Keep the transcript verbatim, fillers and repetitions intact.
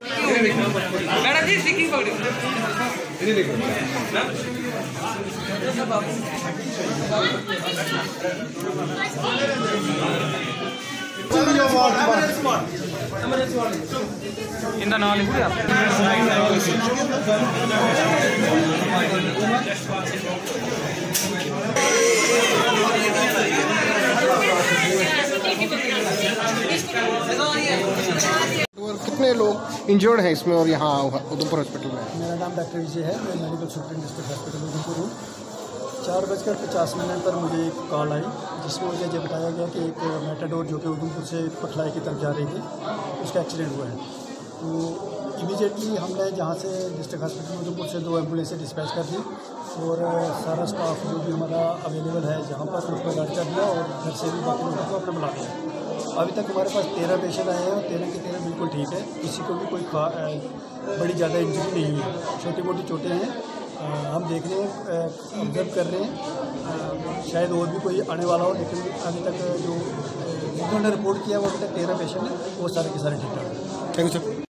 Madam जी सिक्की पकड़ी इन्हें देखो इनका नाम लिखोगे आप कितने लोग इंजर्ड हैं इसमें और यहाँ उधमपुर हॉस्पिटल में? मेरा नाम डॉक्टर विजय है, मैं medical supreme district hospital Udhampur हूँ। चार बजकर पचास मिनट पर मुझे एक कॉल आई जिसमें मुझे ये बताया गया कि एक मेटाडोर जो कि उधमपुर से पटलाई की तरफ जा रही थी उसका एक्सीडेंट हुआ है। तो इमीडिएटली हमने जहाँ से डिस्ट्रिक्ट हॉस्पिटल उधमपुर से दो एम्बुलेंसें डिस्पैच कर दी और सारा स्टाफ जो भी हमारा अवेलेबल है जहाँ पर उसको गाड़ी कर दिया और घर से भी बाकी लोगों को अपने बुला लिया। अभी तक हमारे पास तेरह पेशेंट आए हैं और तेरह के तेरह बिल्कुल ठीक है, किसी को भी कोई बड़ी ज़्यादा इंजरी नहीं है, छोटी मोटी चोटें हैं। हम देख रहे हैं, ऑब्जर्व कर रहे हैं, शायद और भी कोई आने वाला हो, लेकिन अभी तक जो उन्होंने रिपोर्ट किया वो अभी तक तेरह पेशेंट हैं, वो सारे के सारे ठीक ठाक हैं। Thank you sir.